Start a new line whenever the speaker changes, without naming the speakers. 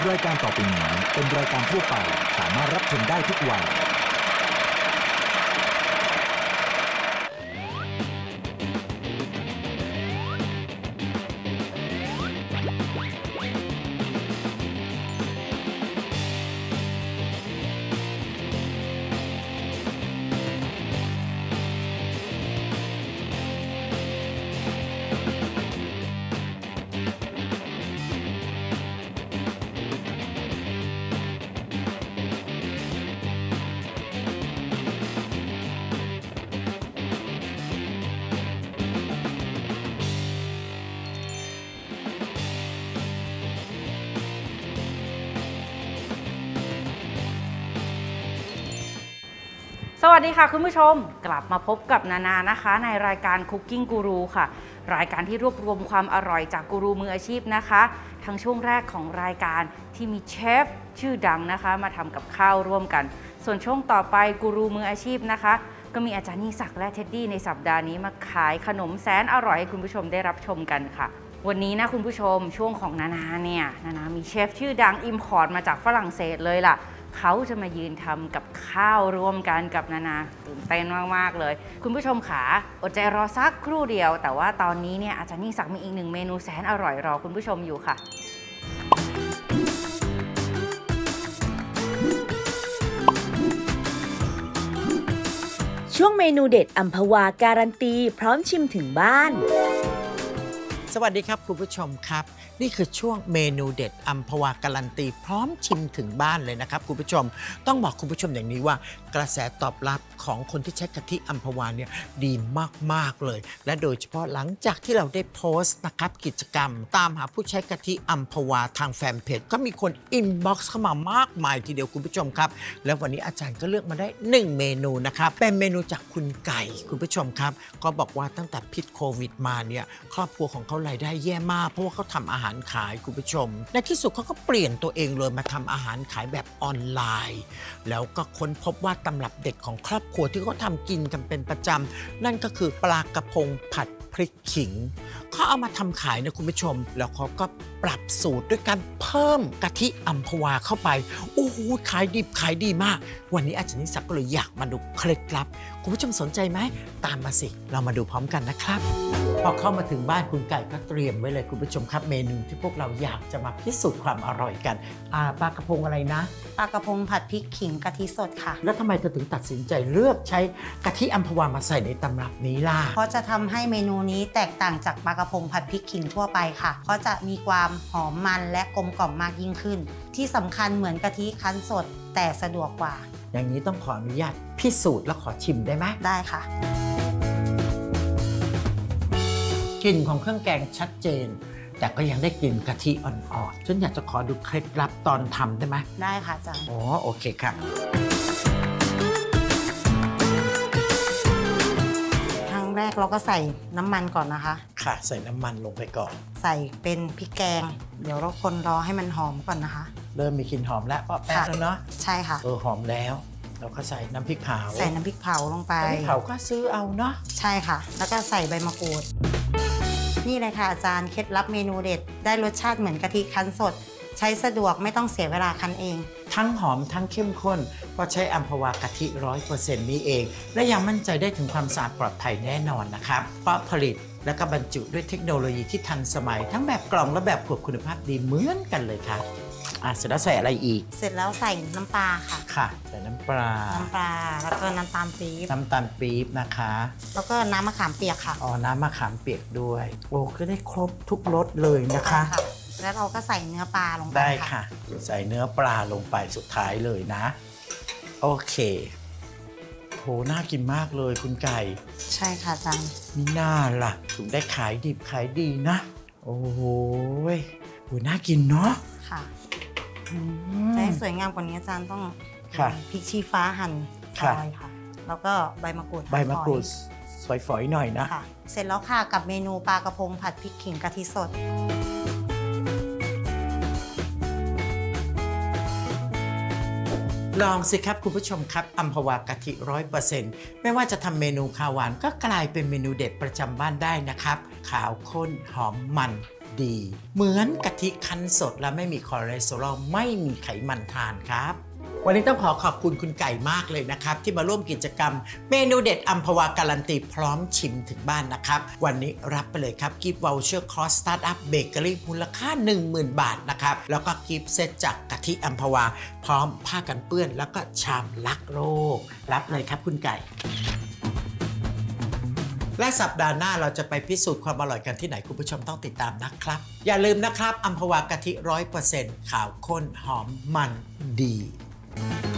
รายการต่อไปนี้เป็นรายการทั่วไปสามารถรับชมได้ทุกวัย
สวัสดีค่ะคุณผู้ชมกลับมาพบกับนานานะคะในรายการ Cooking Guru ค่ะรายการที่รวบรวมความอร่อยจากกูรูมืออาชีพนะคะทั้งช่วงแรกของรายการที่มีเชฟชื่อดังนะคะมาทำกับข้าวร่วมกันส่วนช่วงต่อไปกูรูมืออาชีพนะคะก็มีอาจารย์ยิ่งศักดิ์และเท็ดดี้ในสัปดาห์นี้มาขายขนมแสนอร่อยให้คุณผู้ชมได้รับชมกันค่ะวันนี้นะคุณผู้ชมช่วงของนานาเนี่ยนานามีเชฟชื่อดังอิมพอร์ตมาจากฝรั่งเศสเลยล่ะเขาจะมายืนทำกับข้าวร่วมกันกับนานาตื่นเต้นมากๆเลยคุณผู้ชมขาอดใจรอสักครู่เดียวแต่ว่าตอนนี้เนี่ยอาจารย์ยิ่งศักดิ์มีอีกหนึ่งเมนูแสนอร่อยรอคุณผู้ชมอยู่ค่ะ
ช่วงเมนูเด็ดอัมพวาการันตีพร้อมชิมถึงบ้าน
สวัสดีครับคุณผู้ชมครับนี่คือช่วงเมนูเด็ดอัมพวาการันตีพร้อมชิมถึงบ้านเลยนะครับคุณผู้ชมต้องบอกคุณผู้ชมอย่างนี้ว่ากระแสตอบรับของคนที่ใช้กะทิอัมพวาเนี่ยดีมากๆเลยและโดยเฉพาะหลังจากที่เราได้โพสต์นะครับกิจกรรมตามหาผู้ใช้กะทิอัมพวาทางแฟนเพจก็มีคนอินบ็อกซ์เข้ามามากมายทีเดียวคุณผู้ชมครับแล้ววันนี้อาจารย์ก็เลือกมาได้1เมนูนะครับเป็นเมนูจากคุณไก่คุณผู้ชมครับก็บอกว่าตั้งแต่พิษโควิดมาเนี่ยครอบครัวของเขารายได้แย่มากเพราะว่าเขาทำอาหารขายคุณผู้ชมในที่สุดเขาก็เปลี่ยนตัวเองเลยมาทำอาหารขายแบบออนไลน์แล้วก็ค้นพบว่าตำรับเด็ดของครอบครัวที่เขาทำกินกันเป็นประจำนั่นก็คือปลากระพงผัดพริกขิงเขาเอามาทำขายนะคุณผู้ชมแล้วเขาก็ปรับสูตรด้วยการเพิ่มกะทิอัมพวาเข้าไปโอ้โหขายดิบขายดีมากวันนี้อาจารย์นิสักก็เลยอยากมาดูเคล็ดลับคุณผู้ชมสนใจไหมตามมาสิเรามาดูพร้อมกันนะครับพอเข้ามาถึงบ้านคุณไก่ก็เตรียมไว้เลยคุณผู้ชมครับเมนูที่พวกเราอยากจะมาพิสูจน์ความอร่อยกันปลากระพงอะไรนะ
ปลากระพงผัดพริกขิงกะทิสดค่ะ
แล้วทำไมเธอถึงตัดสินใจเลือกใช้กะทิอัมพวามาใส่ในตำรับนี้ล่ะ
เพราะจะทำให้เมนูนี้แตกต่างจากปลากระพงผัดพริกขิงทั่วไปค่ะเพราะจะมีความหอมมันและกลมกล่อมมากยิ่งขึ้นที่สำคัญเหมือนกะทิคั้นสดแต่สะดวกกว่า
อย่างนี้ต้องขออนุญาตพิสูจน์และขอชิมได้ไหม
ได้ค่ะ
กลิ่นของเครื่องแกงชัดเจนแต่ก็ยังได้กลิ่นกะทิอ่อนๆฉันอยากจะขอดูเคล็ดลับตอนทำได้ไหม
ได้ค่ะอาจารย์
อ๋อโอเคค่ะ
ครั้งแรกเราก็ใส่น้ำมันก่อนนะคะ
ค่ะใส่น้ำมันลงไปก่อน
ใส่เป็นพริกแกงเดี๋ยวเราคนรอให้มันหอมก่อนนะคะ
เริ่มมีกลิ่นหอมแล้วเพราะแป๊บแล้วเนาะ
ใช่ค่ะ
หอมแล้วเราก็ใส่น้ำพริกเผา
ใส่น้ำพริกเผาลงไป
น้ำพริกเผาก็ซื้อเอาเนาะ
ใช่ค่ะแล้วก็ใส่ใบมะกรูดนี่เลยค่ะอาจารย์เคล็ดลับเมนูเด็ดได้รสชาติเหมือนกะทิคั้นสดใช้สะดวกไม่ต้องเสียเวลาคั้นเอง
ทั้งหอมทั้งเข้มข้นเพราะใช้อัมพวากะทิ 100% นี้เองและยังมั่นใจได้ถึงความสะอาดปลอดภัยแน่นอนนะครับเพราะผลิตและก็บรรจุด้วยเทคโนโลยีที่ทันสมัยทั้งแบบกล่องและแบบขวดคุณภาพดีเหมือนกันเลยค่ะเสร็จแล้วใส่อะไรอีก
เสร็จแล้วใส่น้ำปลาค่ะ
ค่ะใส่น้ำปลา
แล้วก็น้ำตาลปี๊บ
นะคะ
แล้วก็น้ำมะขามเปียกค่ะ
น้ำมะขามเปียกด้วยโอ้ก็ได้ครบทุกรสเลยนะคะ
แล้วเราก็ใส่เนื้อปลาลงไป
ได้ค่ะใส่เนื้อปลาลงไปสุดท้ายเลยนะโอเคโหน่ากินมากเลยคุณไก่
ใช่ค่ะจัง
มีหน้าล่ะถึงได้ขายดิบขายดีนะโอ้โหน่ากินเนาะ
ค่ะจะให้สวยงามกว่านี้อาจารย์ต้องพริกชี้ฟ้าหั่นซอยค่ะแล้วก็ใบมะกรูด
ซอยฝอยหน่อยนะ
ค่ะเสร็จแล้วค่ะกับเมนูปลากระพงผัดพริกขิงกะทิสด
ลองสิครับคุณผู้ชมครับอัมพวากะทิ 100% ไม่ว่าจะทำเมนูข้าวหวานก็กลายเป็นเมนูเด็ดประจำบ้านได้นะครับขาวข้นหอมมันดี เหมือนกะทิคั้นสดและไม่มีคอเลสเตอรอลไม่มีไขมันทานครับวันนี้ต้องขอบคุณคุณไก่มากเลยนะครับที่มาร่วมกิจกรรมเมนูเด็ดอัมพวาการันตีพร้อมชิมถึงบ้านนะครับวันนี้รับไปเลยครับกิฟต์วอลเชอร์คอร์สสตาร์ทอัพเบเกอรี่มูลค่า 10,000 บาทนะครับแล้วก็กิฟต์เซตจากกะทิอัมพวาพร้อมผ้ากันเปื้อนแล้วก็ชามรักโลกรับเลยครับคุณไก่และสัปดาห์หน้าเราจะไปพิสูจน์ความอร่อยกันที่ไหนคุณผู้ชมต้องติดตามนะครับอย่าลืมนะครับอัมพวากะทิ 100% ขาวข้นหอมมันดี